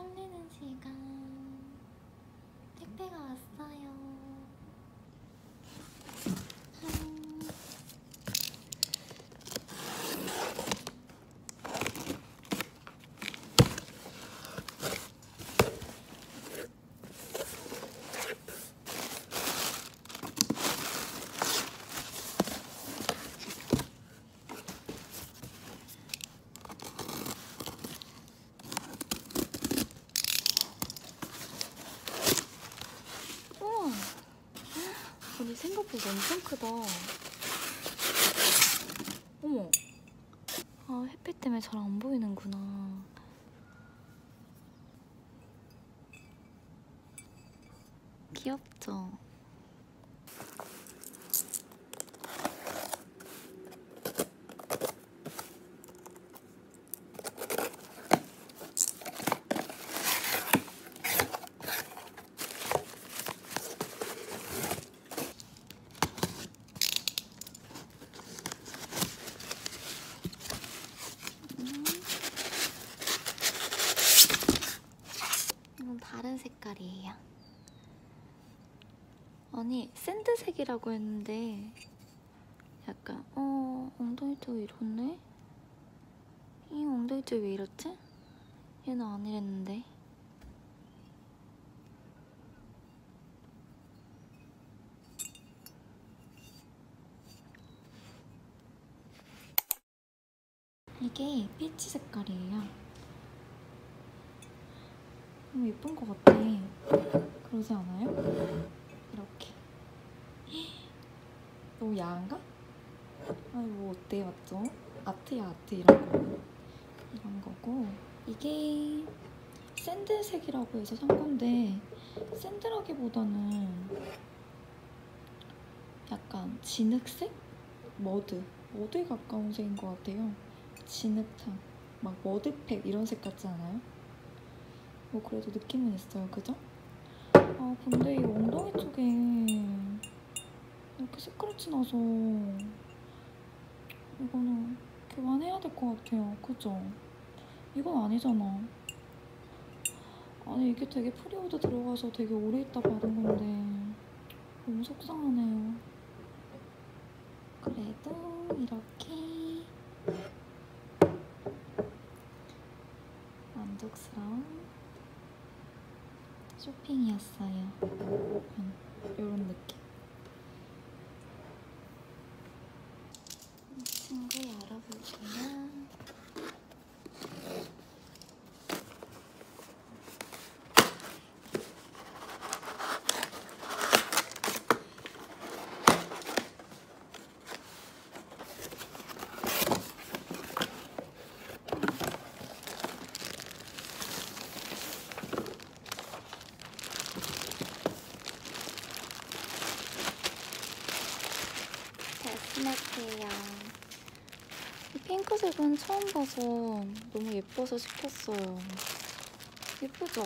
설레는 시간. 택배가 왔어요. 아니 생각보다 엄청 크다. 어머. 아, 햇빛 때문에 잘 안 보이는구나. 귀엽죠? 이건 다른 색깔이에요. 아니, 샌드색이라고 했는데 약간 엉덩이 쪽이 이렇네? 이 엉덩이 쪽이 왜 이렇지? 얘는 안 이랬는데. 이게 피치 색깔이에요. 너무 예쁜 것 같아. 그러지 않아요? 이렇게. 너무 야한가? 아니 뭐 어때, 맞죠? 아트야 아트. 이런 거고, 이게 샌드색이라고 해서 산 건데 샌드라기보다는 약간 진흙색? 머드에 가까운 색인 것 같아요. 진흙탕, 막 머드팩 이런 색 같지 않아요? 뭐 그래도 느낌은 있어요, 그죠? 아 근데 이 엉덩이 쪽에 이렇게 스크래치 나서 이거는 교환해야 될 것 같아요, 그죠? 이건 아니잖아. 아니 이게 되게 프리오드 들어가서 되게 오래 있다 받은 건데 너무 속상하네요. 그래도 이렇게 만족스러운 쇼핑이었어요. 이런 느낌. 이 친구 열어볼게요. 데스마트예요. 이 핑크색은 처음 봐서 너무 예뻐서 시켰어요. 예쁘죠?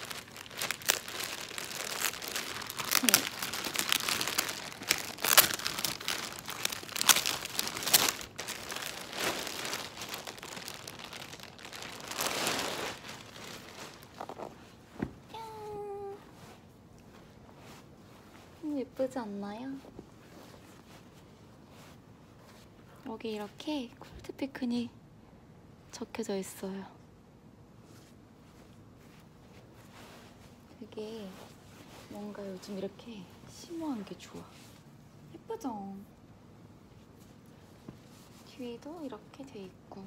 너무 예쁘지 않나요? 여기 이렇게 콜드 피크닉 적혀져 있어요. 되게 뭔가 요즘 이렇게 심오한 게 좋아. 예쁘죠? 뒤에도 이렇게 돼 있고.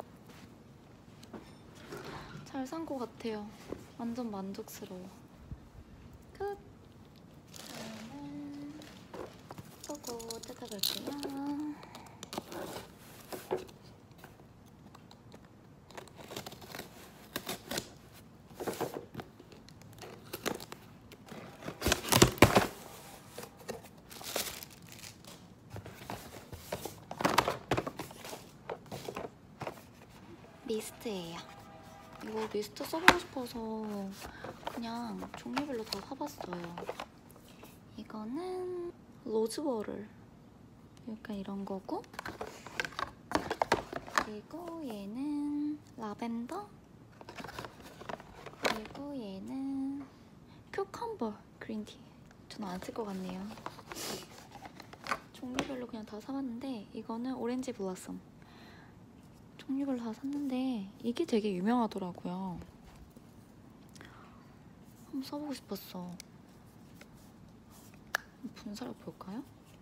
잘 산 것 같아요. 완전 만족스러워. 끝! 저는 보고 뜯어볼게요. 미스트예요. 이거 미스트 써보고 싶어서 그냥 종류별로 다 사봤어요. 이거는 로즈워를 약간 이런 거고, 그리고 얘는 라벤더, 그리고 얘는 큐컴버 그린티. 저는 안 쓸 것 같네요. 종류별로 그냥 다 사봤는데 이거는 오렌지 블라썸. 종류별로 다 샀는데 이게 되게 유명하더라고요. 한번 써보고 싶었어. 분사를 볼까요?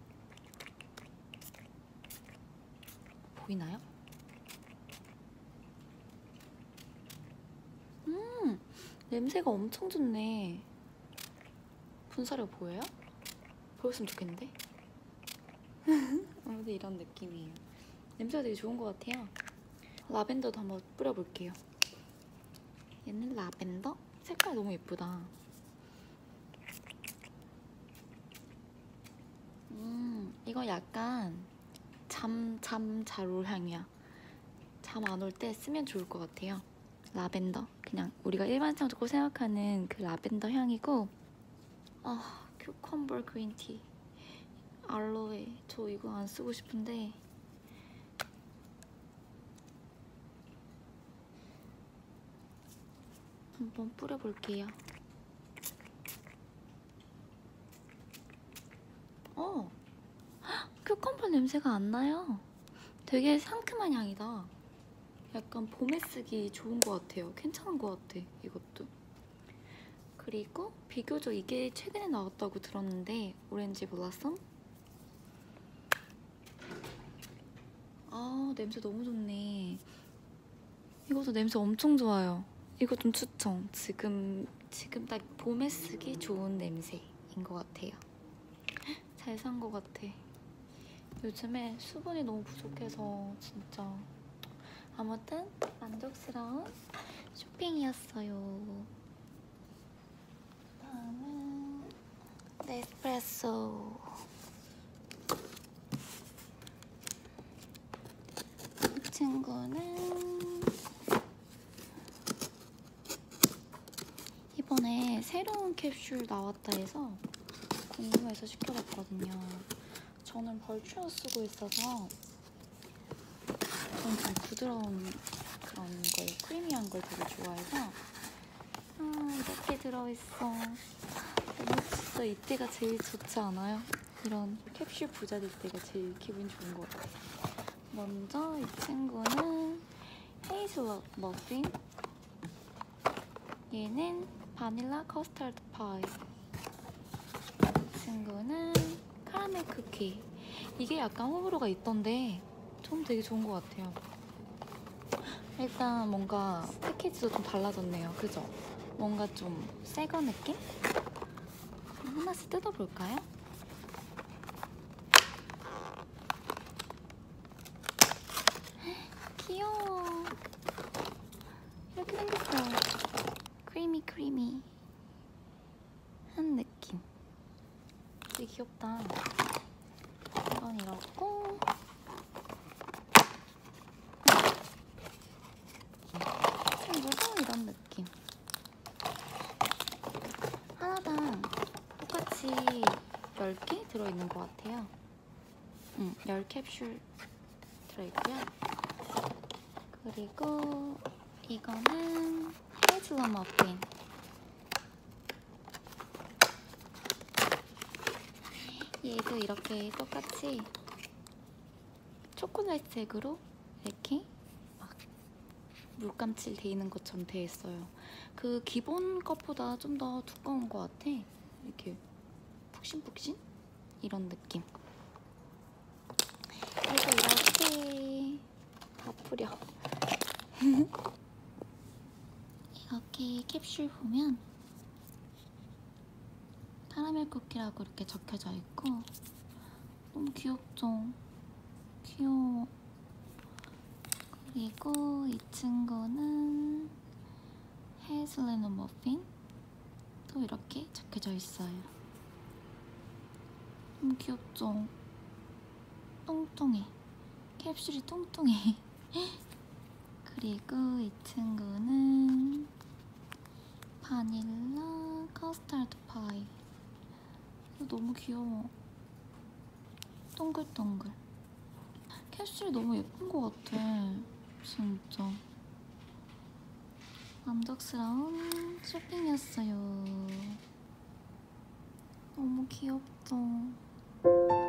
보이나요? 냄새가 엄청 좋네. 분사력 보여요? 보였으면 좋겠는데? 아무튼 이런 느낌이에요. 냄새가 되게 좋은 것 같아요. 라벤더도 한번 뿌려볼게요. 얘는 라벤더? 색깔 너무 예쁘다. 이거 약간 잠 잘 올 향이야. 잠 안 올 때 쓰면 좋을 것 같아요. 라벤더. 그냥 우리가 일반적으로 생각하는 그 라벤더 향이고, 큐컴버 그린티. 알로에. 저 이거 안 쓰고 싶은데 한번 뿌려볼게요. 큐컴버 냄새가 안 나요. 되게 상큼한 향이다. 약간 봄에 쓰기 좋은 것 같아요. 괜찮은 것 같아, 이것도. 그리고 비교적 이게 최근에 나왔다고 들었는데 오렌지 블라썸? 냄새 너무 좋네. 이것도 냄새 엄청 좋아요. 이거 좀 추천. 지금 딱 봄에 쓰기 좋은 냄새인 것 같아요. 잘 산 것 같아. 요즘에 수분이 너무 부족해서 진짜. 아무튼 만족스러운 쇼핑이었어요. 다음은 네스프레소. 이 친구는 이번에 새로운 캡슐 나왔다 해서 궁금해서 시켜봤거든요. 저는 벌추어 쓰고 있어서 저는 좀 부드러운 그런 걸, 크리미한 걸 되게 좋아해서 이렇게 들어있어. 너무 진짜 이때가 제일 좋지 않아요? 이런 캡슐 부자될 때가 제일 기분 좋은 것 같아요. 먼저 이 친구는 헤이즐넛 머핀. 얘는 바닐라 커스터드 파이. 이 친구는 카라멜 쿠키. 이게 약간 호불호가 있던데 좀 되게 좋은 것 같아요. 일단 뭔가 패키지도 좀 달라졌네요. 그죠? 뭔가 좀 새거 느낌? 그럼 하나씩 뜯어볼까요? 귀여워. 이렇게 생겼어요. 크리미 한 느낌. 되게 귀엽다. 이건 이렇고 좀 무서운 이런 느낌. 하나당 똑같이 10개 들어있는 것 같아요. 10캡슐 들어있고요. 그리고 이거는 헤이즐넛 머핀. 얘도 이렇게 똑같이 초콜릿색으로 이렇게 막 물감칠 돼 있는 것처럼 돼 있어요. 그 기본 것보다 좀 더 두꺼운 것 같아. 이렇게 푹신푹신? 이런 느낌. 그래서 이렇게 다 뿌려. 이렇게 캡슐 보면 카라멜 쿠키라고 이렇게 적혀져 있고 너무 귀엽죠? 귀여워. 그리고 이 친구는 헤이즐넛 머핀 또 이렇게 적혀져 있어요. 너무 귀엽죠? 뚱뚱해. 캡슐이 뚱뚱해. 그리고 이 친구는 바닐라 커스터드 파이. 이거 너무 귀여워. 동글동글. 캡슐이 너무 예쁜 것 같아. 진짜. 만족스러운 쇼핑이었어요. 너무 귀엽죠?